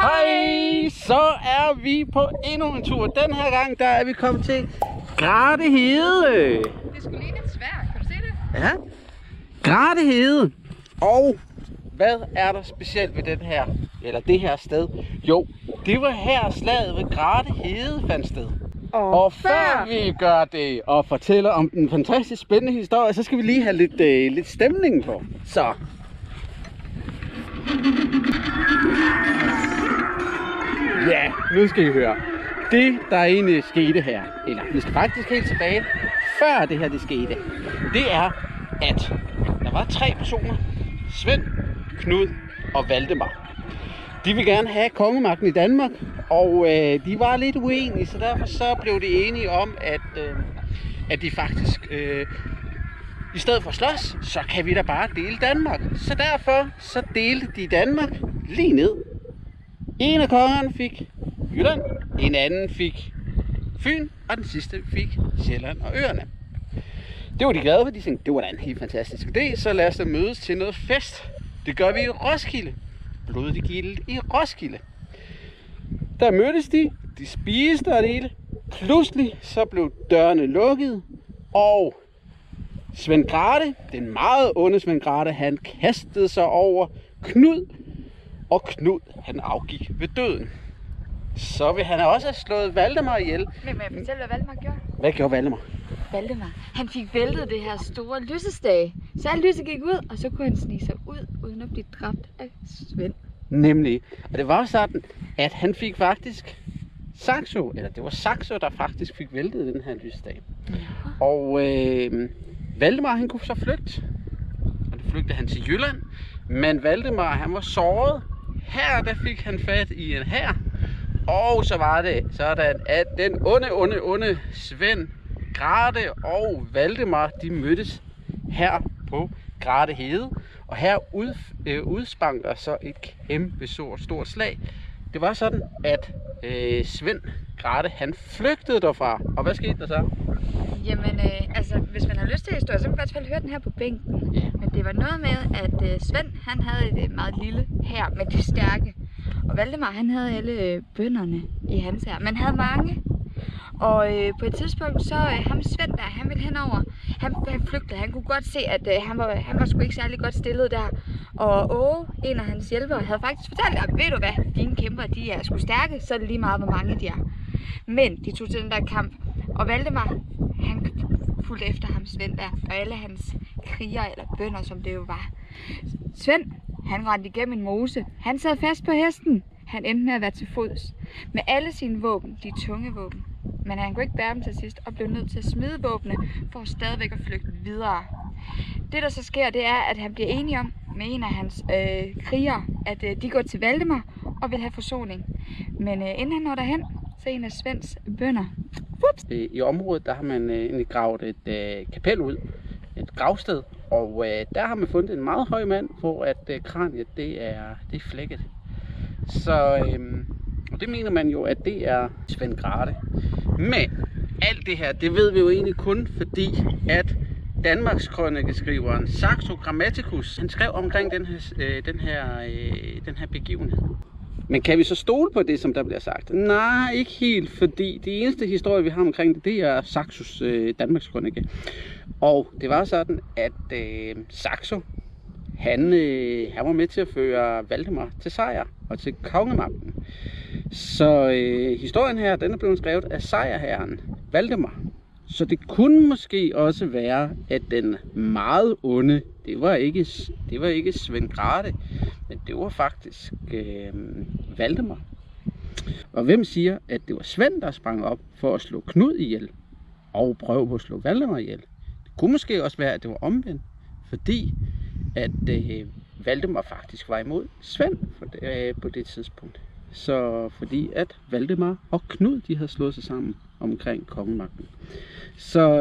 Hej! Så er vi på endnu en tur. Den her gang, der er vi kommet til Gratehede. Det skulle lige lidt svært, kan du se det? Ja, Gratehede. Og hvad er der specielt ved det her sted? Jo, det var her slaget ved Gratehede fandt sted. Og før vi gør det og fortæller om den fantastisk spændende historie, så skal vi lige have lidt stemning på. Så. Ja, nu skal I høre. Det, der egentlig skete her, eller vi skal faktisk helt tilbage, før det her det skete, det er, at der var 3 personer, Svend, Knud og Valdemar. De ville gerne have kongemagten i Danmark, og de var lidt uenige, så derfor så blev de enige om, at de faktisk, i stedet for at slås, så kan vi da bare dele Danmark. Så derfor så delte de Danmark lige ned. En af kongerne fik Jylland, en anden fik Fyn, og den sidste fik Sjælland og Øerne. Det var de glade for, de tænkte, det var da en helt fantastisk idé, så lad os da mødes til noget fest. Det gør vi i Roskilde. Blodig Gilde i Roskilde. Der mødtes de spiste og det hele. Pludselig så blev dørene lukket, og Svend Grathe, den meget onde Svend Grathe, han kastede sig over Knud, og Knud han afgik ved døden. Så vil han også have slået Valdemar ihjel. Men må jeg fortælle, hvad Valdemar gjorde? Hvad gjorde Valdemar? Valdemar, han fik væltet det her store lysestage. Så alt lyset gik ud, og så kunne han snige sig ud, uden at blive dræbt af Svend. Nemlig. Og det var jo sådan, at han fik faktisk Saxo, eller det var Saxo, der faktisk fik væltet den her lysestage. Ja. Og Valdemar, han kunne så flygte. Og det flygtede han til Jylland. Men Valdemar, han var såret. Her, der fik han fat i en hær. Og så var det sådan, at den onde Svend Grathe og Valdemar, de mødtes her på Gratehede. Og her udsprang der så et kæmpe stort slag. Det var sådan, at Svend Grathe, han flygtede derfra. Og hvad skete der så? Jamen, altså, hvis man har lyst til historie, så kan man i hvert fald høre den her på bænken. Yeah. Men det var noget med, at Svend, han havde et meget lille hær med de stærke. Og Valdemar, han havde alle bønderne i hans hær. Man havde mange. Og på et tidspunkt, så ham Svend der, han ville henover. Han flygtede. Han kunne godt se, at han var sgu ikke særlig godt stillet der. Og Åge, en af hans hjælpere, havde faktisk fortalt ham, ved du hvad, dine kæmper, de er sgu stærke, så er det lige meget, hvor mange de er. Men de tog til den der kamp, og Valdemar, han fulgte efter ham Svend der, og alle hans krigere eller bønder, som det jo var. Svend, han rendte igennem en mose. Han sad fast på hesten. Han endte med at være til fods. Med alle sine våben, de tunge våben. Men han kunne ikke bære dem til sidst, og blev nødt til at smide våbne, for stadigvæk at flygte videre. Det der så sker, det er, at han bliver enig om, med en af hans krigere, at de går til Valdemar og vil have forsoning. Men inden han når derhen, så en af Svends bønder. I området, der har man egentlig gravet et kapel ud, et gravsted, og der har man fundet en meget høj mand, hvor at kraniet det er flækket. Så og det mener man jo, at det er Svend Grathe. Men alt det her, det ved vi jo egentlig kun fordi, at Danmarks krønikeskriveren Saxo Grammaticus, han skrev omkring den her begivenhed. Men kan vi så stole på det, som der bliver sagt? Nej, ikke helt, fordi det eneste historie, vi har omkring det er Saxos Danmarks krønike. Og det var sådan, at Saxo, han var med til at føre Valdemar til sejr og til kongemagten. Så historien her, den er blevet skrevet af sejrherren Valdemar. Så det kunne måske også være, at den meget onde, det var ikke Svend Grathe, men det var faktisk Valdemar. Og hvem siger, at det var Svend, der sprang op for at slå Knud ihjel og prøve på at slå Valdemar ihjel? Det kunne måske også være, at det var omvendt, fordi at Valdemar faktisk var imod Svend på det tidspunkt. Så fordi at Valdemar og Knud, de havde slået sig sammen omkring kongemagten. Så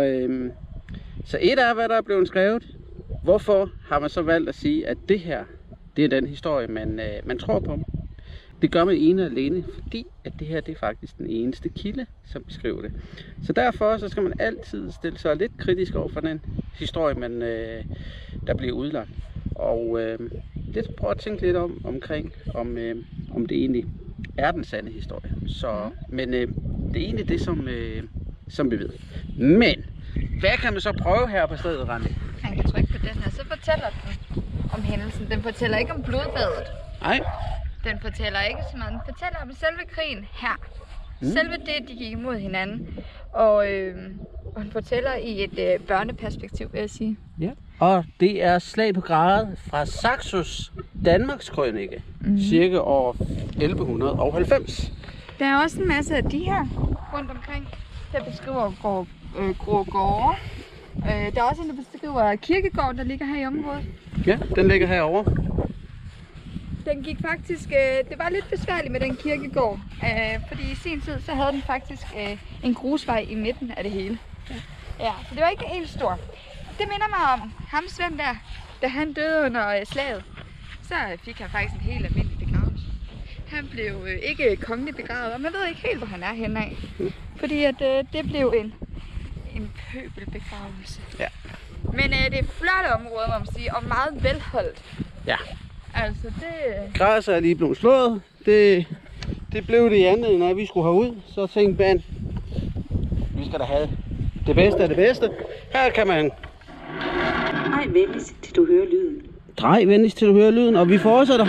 et af hvad der er blevet skrevet. Hvorfor har man så valgt at sige, at det her, det er den historie, man tror på? Det gør man ene og alene, fordi at det her, det er faktisk den eneste kilde, som beskriver det. Så derfor så skal man altid stille sig lidt kritisk over for den historie, der bliver udlagt. Og det prøver at tænke lidt omkring, om det egentlig er den sande historie. Så, men det er egentlig det, som vi ved. Men hvad kan man så prøve her på stedet, Randi? Han kan trykke på den her, så fortæller den om hændelsen. Den fortæller ikke om blodbadet. Nej. Den fortæller ikke så meget. Den fortæller om selve krigen her. Selve det, de gik imod hinanden. Og han fortæller i et børneperspektiv, vil jeg sige. Ja. Og det er slag på gradet fra Saxos Danmarks krønike, cirka år 1190. Der er også en masse af de her rundt omkring, der beskriver grå gårde. Der er også en, der beskriver kirkegården, der ligger her i området. Ja, den ligger herovre. Den gik faktisk, det var lidt besværligt med den kirkegård, fordi i sin tid, så havde den faktisk en grusvej i midten af det hele. Ja, så det var ikke helt stor. Det minder mig om ham Svend der, da han døde under slaget, så fik han faktisk en helt almindelig begravelse. Han blev ikke kongeligt begravet, og man ved ikke helt, hvor han er henne af. Fordi at det blev en pøbelbegravelse. Ja. Men det er flotte områder, må man sige, og meget velholdt. Ja. Altså det... Græsset er lige blevet slået. Det blev det i andet, når vi skulle herud. Så tænkte man, vi skal da have det bedste af det bedste. Her kan man... Drej venligst, til du hører lyden. Drej venligst, til du hører lyden, og vi fortsætter.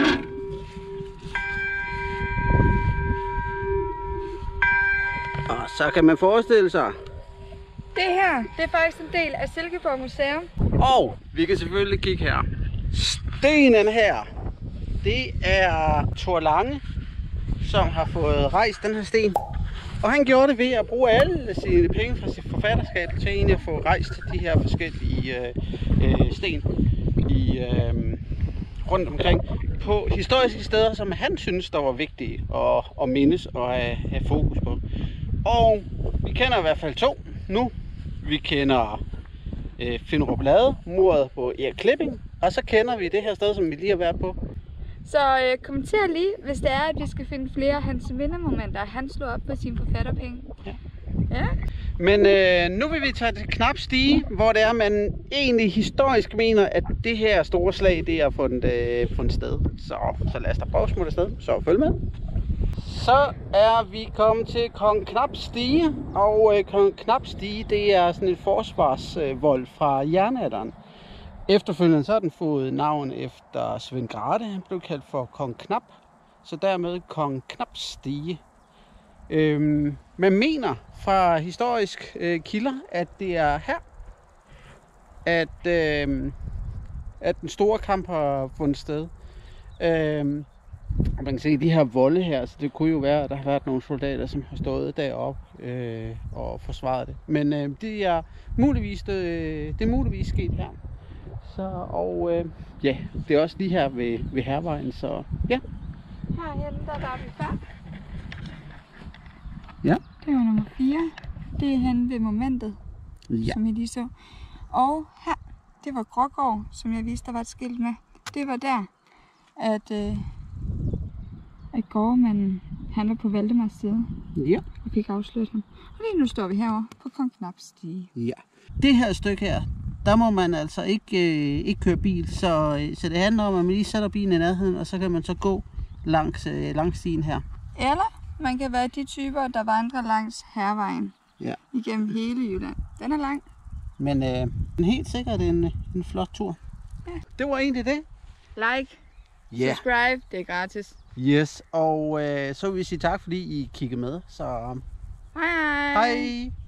Og så kan man forestille sig... Det her, det er faktisk en del af Silkeborg Museum. Og vi kan selvfølgelig kigge her. Stenen her, det er Thor Lange, som har fået rejst den her sten. Og han gjorde det ved at bruge alle sine penge fra sit forfatterskab til egentlig at få rejst de her forskellige sten rundt omkring på historiske steder, som han synes, der var vigtige at mindes og have fokus på. Og vi kender i hvert fald 2 nu. Vi kender Finderup Lade, mordet på Erik Klipping, og så kender vi det her sted, som vi lige har været på. Så kommenter lige, hvis det er, at vi skal finde flere af hans mindemomenter, han slår op på sine forfatterpenge. Ja. Ja. Men nu vil vi tage til Knap Stige, hvor det er, man egentlig historisk mener, at det her store slag, det er fundet sted. Så lad os da prøve at smutte afsted, så følg med. Så er vi kommet til Kong Knap Stige, og Kong Knap Stige, det er sådan en forsvarsvold fra jernalderen. Efterfølgende så har den fået navn efter Svend Grathe, han blev kaldt for Kong Knap, så dermed Kong Knap Stige. Man mener fra historisk kilder, at det er her, at den store kamp har fundet sted. Man kan se de her volde her, så det kunne jo være, at der har været nogle soldater, som har stået deroppe og forsvaret det. Men det er muligvis sket her. Ja, det er også lige her ved Hærvejen, så ja. Herhenne, der var vi før. Ja. Det var nummer 4. Det er henne ved momentet, som I lige så. Og her, det var Grågård, som jeg viste, der var et skilt med. Det var der, at gårdmanden, han var på Valdemars side. Ja. Og fik afsløret ham. Og lige nu står vi herovre på Kong Knap Stige. Ja. Det her stykke her, der må man altså ikke køre bil, så det handler om, at man lige sætter bilen i nærheden, og så kan man så gå langs stien her. Eller man kan være de typer, der vandrer langs Hærvejen igennem hele Jylland. Den er lang. Men helt sikkert en flot tur. Ja. Det var egentlig det. Like, subscribe, det er gratis. Yes, og så vil vi sige tak, fordi I kiggede med. Så hej. Hej.